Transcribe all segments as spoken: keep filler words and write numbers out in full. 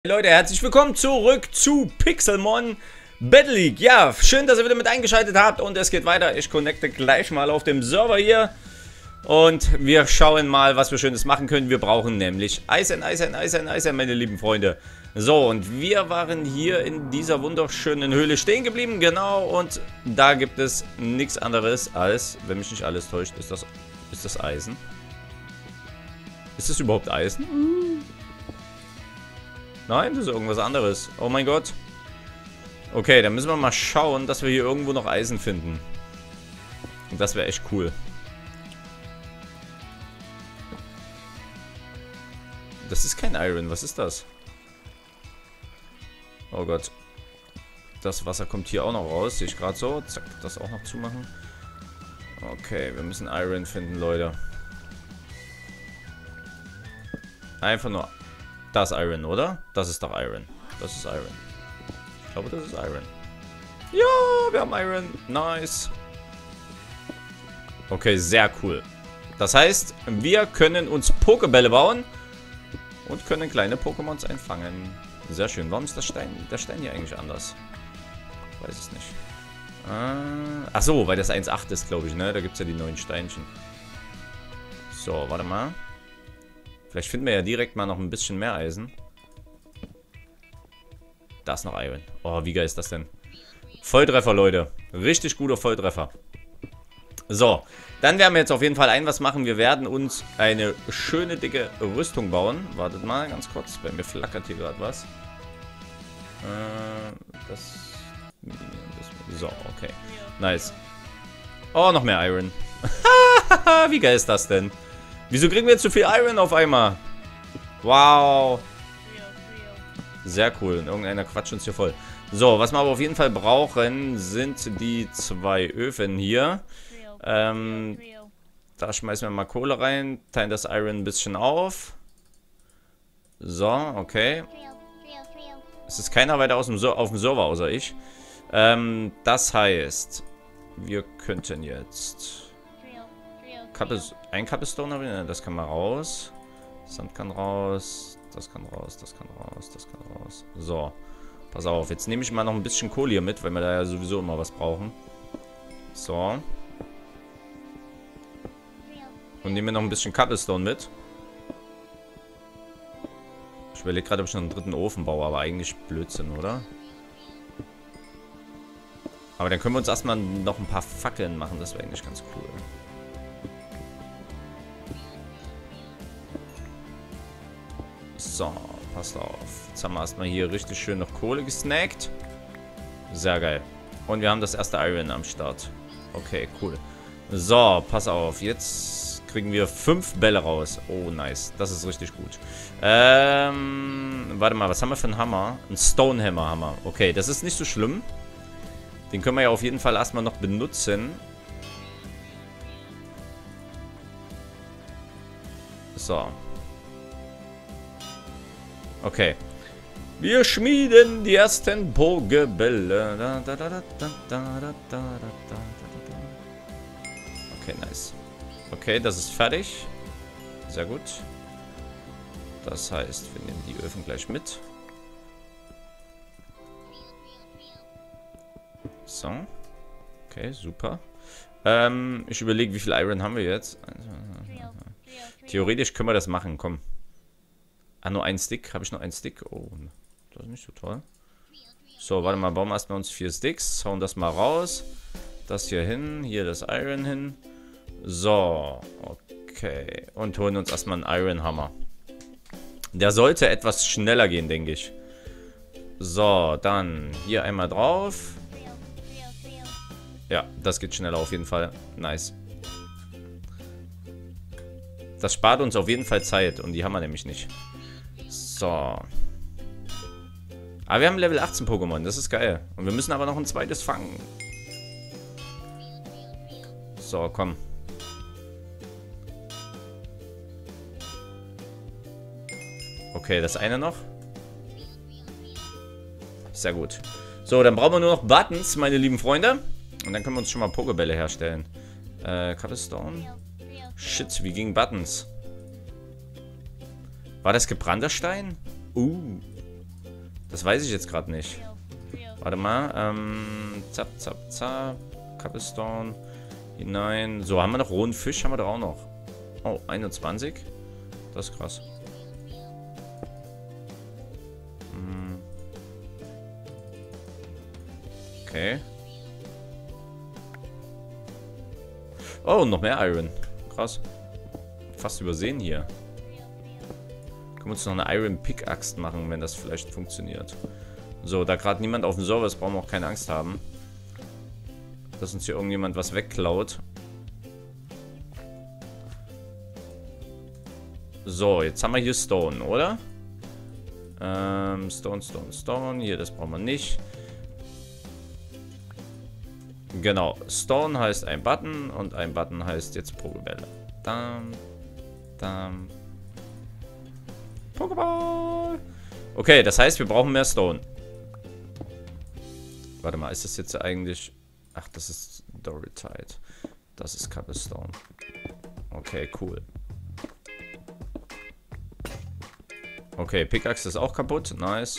Leute, herzlich willkommen zurück zu Pixelmon Battle League. Ja, schön, dass ihr wieder mit eingeschaltet habt und es geht weiter. Ich connecte gleich mal auf dem Server hier und wir schauen mal, was wir Schönes machen können. Wir brauchen nämlich Eisen, Eisen, Eisen, Eisen, meine lieben Freunde. So, und wir waren hier in dieser wunderschönen Höhle stehen geblieben, genau, und da gibt es nichts anderes als, wenn mich nicht alles täuscht, ist das, ist das Eisen? Ist das überhaupt Eisen? Nein, das ist irgendwas anderes. Oh mein Gott. Okay, dann müssen wir mal schauen, dass wir hier irgendwo noch Eisen finden. Und das wäre echt cool. Das ist kein Iron. Was ist das? Oh Gott. Das Wasser kommt hier auch noch raus. Sehe ich gerade so. Zack, das auch noch zumachen. Okay, wir müssen Iron finden, Leute. Einfach nur... Das ist Iron, oder? Das ist doch Iron. Das ist Iron. Ich glaube, das ist Iron. Ja, wir haben Iron. Nice. Okay, sehr cool. Das heißt, wir können uns Pokebälle bauen und können kleine Pokémons einfangen. Sehr schön. Warum ist das Stein, der Stein hier eigentlich anders? Ich weiß es nicht. Äh, ach so, weil das eins Komma acht ist, glaube ich, ne? Da gibt es ja die neuen Steinchen. So, warte mal. Vielleicht finden wir ja direkt mal noch ein bisschen mehr Eisen. Da ist noch Iron. Oh, wie geil ist das denn? Volltreffer, Leute. Richtig guter Volltreffer. So, dann werden wir jetzt auf jeden Fall ein was machen. Wir werden uns eine schöne, dicke Rüstung bauen. Wartet mal ganz kurz. Bei mir flackert hier gerade was. Äh, das... So, okay. Nice. Oh, noch mehr Iron. Wie geil ist das denn? Wieso kriegen wir jetzt so viel Iron auf einmal? Wow. Sehr cool. Irgendeiner quatscht uns hier voll. So, was wir aber auf jeden Fall brauchen, sind die zwei Öfen hier. Ähm, da schmeißen wir mal Kohle rein. Teilen das Iron ein bisschen auf. So, okay. Es ist keiner weiter aus dem Ser- auf dem Server außer ich. Ähm, das heißt, wir könnten jetzt... Ein Cobblestone habe ich, das kann mal raus. Sand kann raus. Das kann raus, das kann raus, das kann raus. So, pass auf. Jetzt nehme ich mal noch ein bisschen Kohle hier mit, weil wir da ja sowieso immer was brauchen. So. Und nehme noch ein bisschen Cobblestone mit. Ich überlege gerade, ob ich noch einen dritten Ofen baue, aber eigentlich Blödsinn, oder? Aber dann können wir uns erstmal noch ein paar Fackeln machen. Das wäre eigentlich ganz cool. So, passt auf. Jetzt haben wir erstmal hier richtig schön noch Kohle gesnackt. Sehr geil. Und wir haben das erste Iron am Start. Okay, cool. So, pass auf. Jetzt kriegen wir fünf Bälle raus. Oh, nice. Das ist richtig gut. Ähm, warte mal, was haben wir für einen Hammer? Ein Stonehammer Hammer. Okay, das ist nicht so schlimm. Den können wir ja auf jeden Fall erstmal noch benutzen. So. Okay. Wir schmieden die ersten Pokebälle. Okay, nice. Okay, das ist fertig. Sehr gut. Das heißt, wir nehmen die Öfen gleich mit. So. Okay, super. Ähm, ich überlege, wie viel Iron haben wir jetzt? Theoretisch können wir das machen, komm. Ah, nur ein Stick. Habe ich nur einen Stick? Oh, das ist nicht so toll. So, warte mal. Bauen wir erstmal uns vier Sticks. Hauen das mal raus. Das hier hin. Hier das Iron hin. So, okay. Und holen uns erstmal einen Iron Hammer. Der sollte etwas schneller gehen, denke ich. So, dann hier einmal drauf. Ja, das geht schneller auf jeden Fall. Nice. Das spart uns auf jeden Fall Zeit. Und die haben wir nämlich nicht. So. Aber wir haben Level achtzehn Pokémon, das ist geil. Und wir müssen aber noch ein zweites fangen. So, komm. Okay, das eine noch. Sehr gut. So, dann brauchen wir nur noch Buttons, meine lieben Freunde. Und dann können wir uns schon mal Pokebälle herstellen. Äh, Cobblestone. Shit, wie gegen Buttons? War das gebrannter Stein? Uh. Das weiß ich jetzt gerade nicht. Warte mal. Ähm, zap, zap, zap. Cobblestone. Hinein. So, haben wir noch rohen Fisch? Haben wir doch auch noch. Oh, einundzwanzig. Das ist krass. Hm. Okay. Oh, noch mehr Iron. Krass. Fast übersehen hier. Können wir uns noch eine Iron Pickaxe machen, wenn das vielleicht funktioniert. So, da gerade niemand auf dem Server ist, brauchen wir auch keine Angst haben, dass uns hier irgendjemand was wegklaut. So, jetzt haben wir hier Stone, oder? Ähm, Stone, Stone, Stone. Hier, das brauchen wir nicht. Genau, Stone heißt ein Button und ein Button heißt jetzt Pokebälle. Dam, dam. Pokéball. Okay, das heißt, wir brauchen mehr Stone. Warte mal, ist das jetzt eigentlich... Ach, das ist Doritite. Das ist Cobblestone. Okay, cool. Okay, Pickaxe ist auch kaputt. Nice.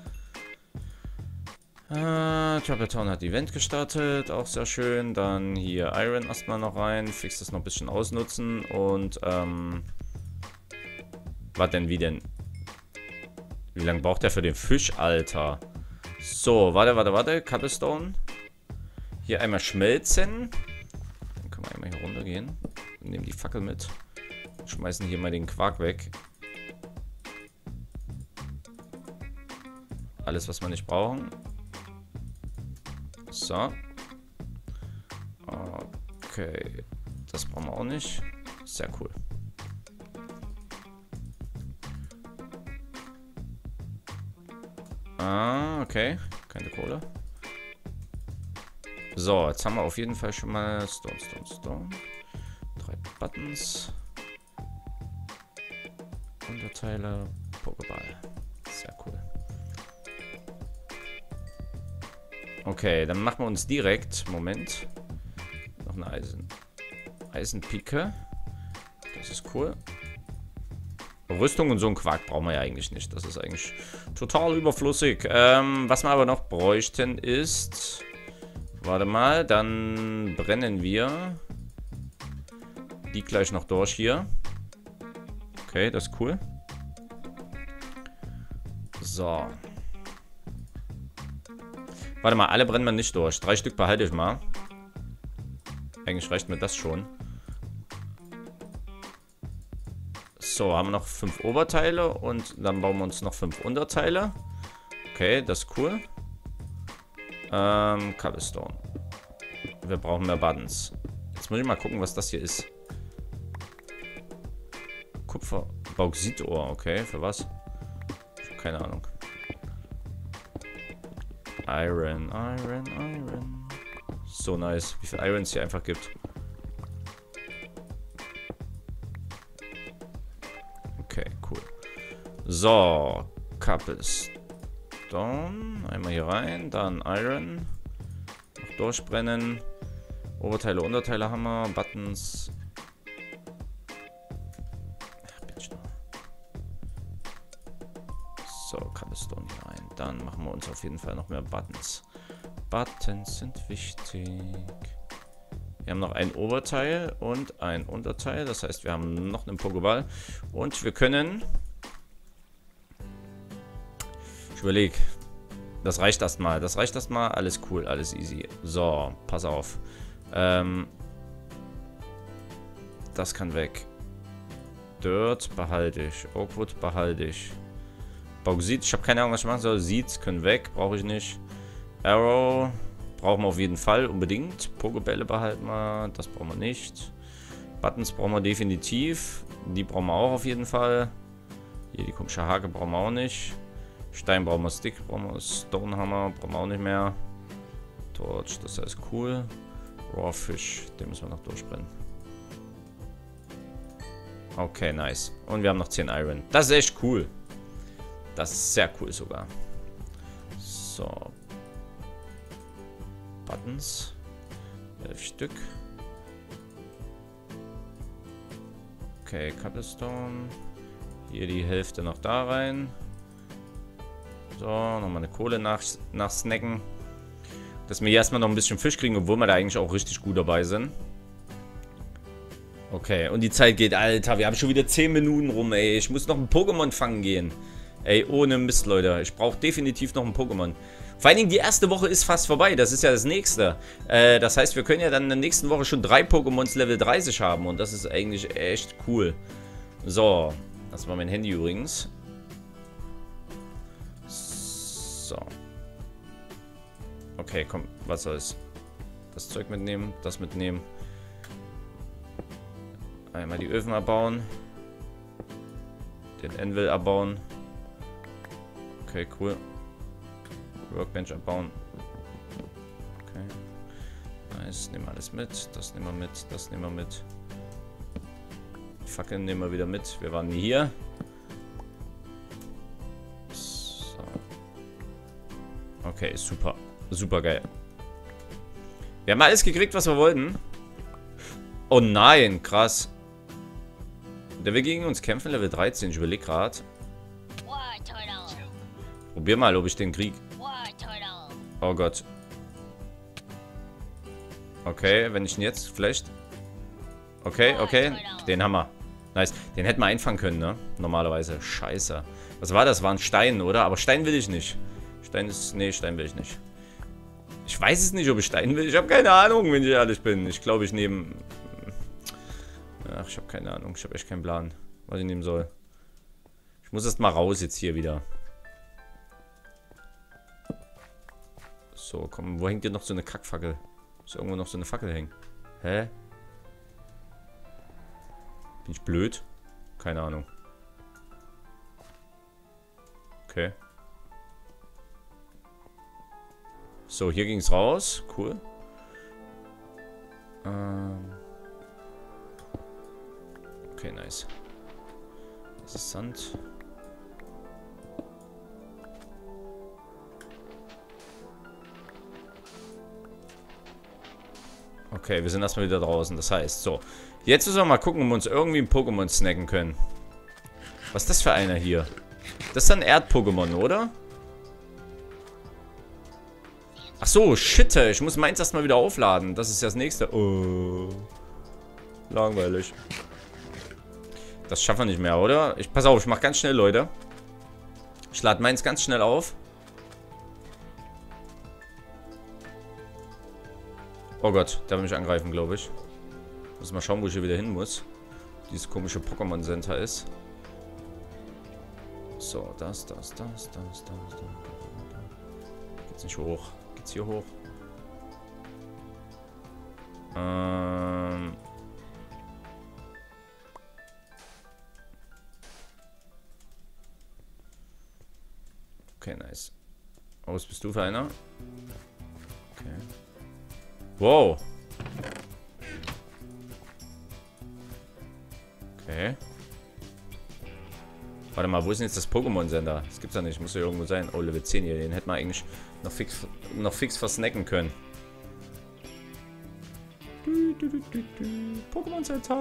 Äh, Trappertown hat Event gestartet. Auch sehr schön. Dann hier Iron erstmal noch rein. Fix das noch ein bisschen ausnutzen. Und, ähm... was denn, wie denn? Wie lange braucht der für den Fisch, Alter? So, warte, warte, warte. Cobblestone. Hier einmal schmelzen. Dann können wir einmal hier runter gehen. Nehmen die Fackel mit. Schmeißen hier mal den Quark weg. Alles, was wir nicht brauchen. So. Okay. Das brauchen wir auch nicht. Sehr cool. Ah, okay. Keine Kohle. So, jetzt haben wir auf jeden Fall schon mal Stone, Stone, Stone. Drei Buttons. Unterteile. Pokéball. Sehr cool. Okay, dann machen wir uns direkt... Moment. Noch eine Eisen... Eisenpike. Das ist cool. Rüstung und so ein Quark brauchen wir ja eigentlich nicht. Das ist eigentlich total überflüssig. Ähm, was wir aber noch bräuchten ist... Warte mal, dann brennen wir die gleich noch durch hier. Okay, das ist cool. So. Warte mal, alle brennen wir nicht durch. Drei Stück behalte ich mal. Eigentlich reicht mir das schon. So, haben wir noch fünf Oberteile und dann bauen wir uns noch fünf Unterteile. Okay, das ist cool. Ähm, Cobblestone. Wir brauchen mehr Buttons. Jetzt muss ich mal gucken, was das hier ist. Kupfer. Bauxitohr, okay. Für was? Ich habe keine Ahnung. Iron, Iron, Iron. So nice. Wie viel Iron es hier einfach gibt. Okay, cool. So. Cobblestone. Einmal hier rein. Dann Iron. Noch durchbrennen. Oberteile, Unterteile haben wir. Buttons. Ach, bin ich noch. So, Cobblestone hier rein. Dann machen wir uns auf jeden Fall noch mehr Buttons. Buttons sind wichtig. Wir haben noch ein Oberteil und ein Unterteil. Das heißt, wir haben noch einen Pokéball. Und wir können... Ich überlege. Das reicht erstmal. Das reicht erstmal. Alles cool, alles easy. So, pass auf. Ähm, das kann weg. Dirt behalte ich. Oakwood behalte ich. Bauxit, ich habe keine Ahnung, was ich machen soll. Seeds können weg, brauche ich nicht. Arrow brauchen wir auf jeden Fall, unbedingt. Pokebälle behalten wir, das brauchen wir nicht. Buttons brauchen wir definitiv. Die brauchen wir auch auf jeden Fall. Hier die komische Hake brauchen wir auch nicht. Stein brauchen wir, Stick brauchen wir, Stonehammer brauchen wir auch nicht mehr. Torch, das heißt cool. Raw Fish, den müssen wir noch durchbrennen. Okay, nice. Und wir haben noch zehn Iron. Das ist echt cool. Das ist sehr cool sogar. So. Buttons. elf Stück. Okay, Cobblestone. Hier die Hälfte noch da rein. So, nochmal eine Kohle nach, nachsnacken. Dass wir hier erstmal noch ein bisschen Fisch kriegen, obwohl wir da eigentlich auch richtig gut dabei sind. Okay, und die Zeit geht, Alter. Wir haben schon wieder zehn Minuten rum, ey. Ich muss noch ein Pokémon fangen gehen. Ey, ohne Mist, Leute. Ich brauche definitiv noch ein Pokémon. Vor allen Dingen, die erste Woche ist fast vorbei. Das ist ja das nächste. Äh, das heißt, wir können ja dann in der nächsten Woche schon drei Pokémons Level dreißig haben. Und das ist eigentlich echt cool. So. Das war mein Handy übrigens. So. Okay, komm. Was soll's. Das Zeug mitnehmen. Das mitnehmen. Einmal die Öfen abbauen. Den Anvil abbauen. Okay, cool. Workbench abbauen. Okay. Nice. Nehmen wir alles mit. Das nehmen wir mit. Das nehmen wir mit. Die Fackeln nehmen wir wieder mit. Wir waren nie hier. So. Okay, super. Super geil. Wir haben alles gekriegt, was wir wollten. Oh nein, krass. Der will gegen uns kämpfen, Level dreizehn. Ich überlege gerade. Probier mal, ob ich den krieg. Oh Gott. Okay, wenn ich ihn jetzt vielleicht... Okay, okay. Den haben wir. Nice. Den hätten wir einfangen können, ne? Normalerweise. Scheiße. Was war das? War ein Stein, oder? Aber Stein will ich nicht. Stein ist... Nee, Stein will ich nicht. Ich weiß es nicht, ob ich Stein will. Ich habe keine Ahnung, wenn ich ehrlich bin. Ich glaube, ich nehme... Ach, ich habe keine Ahnung. Ich habe echt keinen Plan, was ich nehmen soll. Ich muss erst mal raus jetzt hier wieder. So, komm, wo hängt hier noch so eine Kackfackel? Ist irgendwo noch so eine Fackel hängen? Hä? Bin ich blöd? Keine Ahnung. Okay. So, hier ging es raus. Cool. Ähm. Okay, nice. Das ist Sand. Okay, wir sind erstmal wieder draußen. Das heißt, so. Jetzt müssen wir mal gucken, ob wir uns irgendwie ein Pokémon snacken können. Was ist das für einer hier? Das ist ein Erd-Pokémon, oder? Ach so, shit. Ich muss meins erstmal wieder aufladen. Das ist ja das nächste. Oh. Langweilig. Das schaffen wir nicht mehr, oder? Ich pass auf, ich mach ganz schnell, Leute. Ich lade meins ganz schnell auf. Oh Gott, der will mich angreifen, glaube ich. Muss mal schauen, wo ich hier wieder hin muss. Dieses komische Pokémon Center ist. So, das, das, das, das, das, das. Geht's nicht hoch? Geht's hier hoch? Ähm. Okay, nice. Oh, was bist du für einer? Okay. Wow. Okay. Warte mal, wo ist denn jetzt das Pokémon-Sender? Das gibt's ja nicht, muss ja irgendwo sein. Oh, Level zehn hier, den hätten wir eigentlich noch fix, noch fix versnacken können. Pokémon-Center.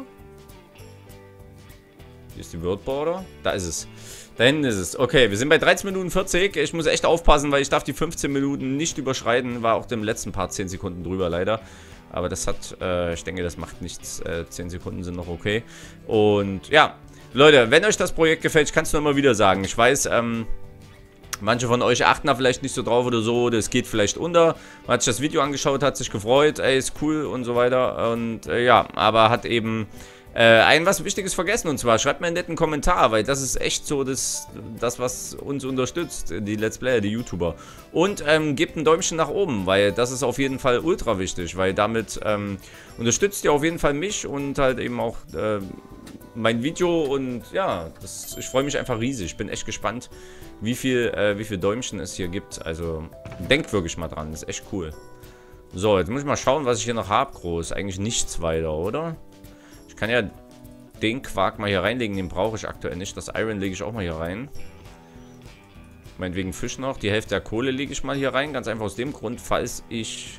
Hier ist die World Border. Da ist es. Da hinten ist es. Okay, wir sind bei dreizehn Minuten vierzig. Ich muss echt aufpassen, weil ich darf die fünfzehn Minuten nicht überschreiten. War auch dem letzten Part zehn Sekunden drüber, leider. Aber das hat, äh, ich denke, das macht nichts. Äh, zehn Sekunden sind noch okay. Und ja, Leute, wenn euch das Projekt gefällt, ich kann es nur immer wieder sagen. Ich weiß, ähm, manche von euch achten da vielleicht nicht so drauf oder so. Das geht vielleicht unter. Man hat sich das Video angeschaut, hat sich gefreut. Ey, ist cool und so weiter. Und äh, ja, aber hat eben... Äh, ein was Wichtiges vergessen, und zwar schreibt mir einen netten Kommentar, weil das ist echt so das, das was uns unterstützt, die Let's Player, die YouTuber. Und ähm, gebt ein Däumchen nach oben, weil das ist auf jeden Fall ultra wichtig, weil damit ähm, unterstützt ihr auf jeden Fall mich und halt eben auch äh, mein Video, und ja, das, ich freue mich einfach riesig. Ich bin echt gespannt, wie viel, äh, wie viel Däumchen es hier gibt. Also denkt wirklich mal dran, das ist echt cool. So, jetzt muss ich mal schauen, was ich hier noch habe, groß. Eigentlich nichts weiter, oder? Ich kann ja den Quark mal hier reinlegen, den brauche ich aktuell nicht. Das Iron lege ich auch mal hier rein. Meinetwegen Fisch noch. Die Hälfte der Kohle lege ich mal hier rein. Ganz einfach aus dem Grund, falls ich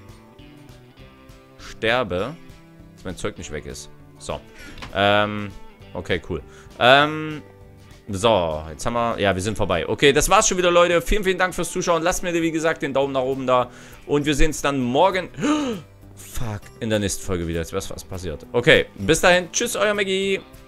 sterbe, dass mein Zeug nicht weg ist. So. Ähm, okay, cool. Ähm, So, jetzt haben wir... Ja, wir sind vorbei. Okay, das war's schon wieder, Leute. Vielen, vielen Dank fürs Zuschauen. Lasst mir, wie gesagt, den Daumen nach oben da. Und wir sehen uns dann morgen... Fuck, in der nächsten Folge wieder. Jetzt wäre was passiert. Okay, bis dahin. Tschüss, euer Maggie.